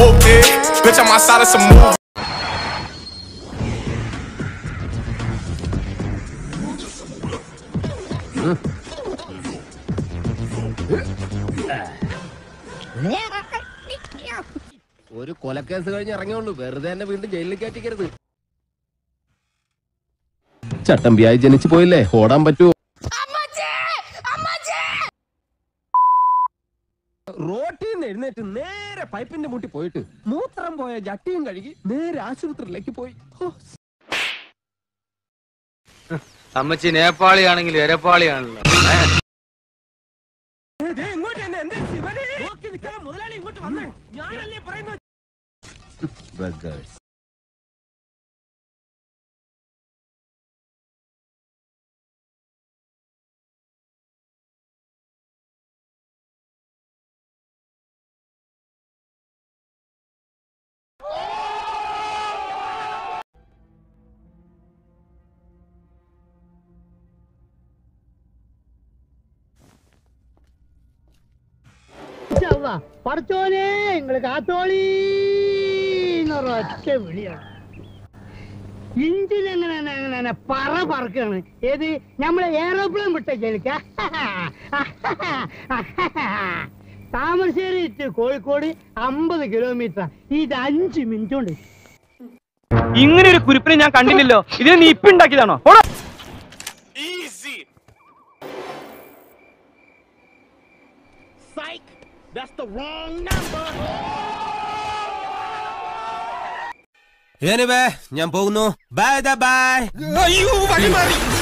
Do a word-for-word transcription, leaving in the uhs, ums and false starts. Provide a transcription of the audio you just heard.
okay. Bitch, I'm outside of some movie. ഒരു കൊലക്കേസ് കഴിഞ്ഞ് ഇറങ്ങിയുള്ളൂ, വെറുതെ എന്നെ വീണ്ടും ജയിലിൽ കയറ്റിക്കരുത്. ചട്ടമ്പിയായി ജനിച്ചു പോയില്ലേ, ഓടാൻ പറ്റുമോ? റോട്ടിൽ നിന്ന് എഴുന്നേറ്റ് നേരെ പൈപ്പിന്റെ മുട്ടി പോയിട്ട് മൂത്രം പോയ ജട്ടിയും കഴുകി നേരെ ആശുപത്രിയിലേക്ക് പോയി. അമ്മച്ചി നേപ്പാളിയാണെങ്കിൽ എരപ്പാളിയാണല്ലോ. മുതലാളി ഇങ്ങോട്ട് വന്നേ, ഞാനല്ലേ പറയുന്നത്. പഠിച്ചോനെ നിങ്ങള് കാത്തോളി ഒറ്റ വിളിയാണ്. ഇഞ്ചിനെങ്ങനെ പറ പറക്കാണ്. ഏത് നമ്മളെ എയറോപ്ലെയിൻ വിട്ട ജയിലിക്ക. താമരശ്ശേരി ടു കോഴിക്കോട് അമ്പത് കിലോമീറ്റർ. ഇത് അഞ്ച് മിനിറ്റ് കൊണ്ട്. ഇങ്ങനെ ഒരു കുരിപ്പിനെ ഞാൻ കണ്ടില്ലല്ലോ. ഇതിന് നീ ഇപ്പൊ ഉണ്ടാക്കിയതാണോ? That's the wrong number. Anyway, ഞാൻ പോകുന്നു. Bye bye. അയ്യോ വഴി മാറി.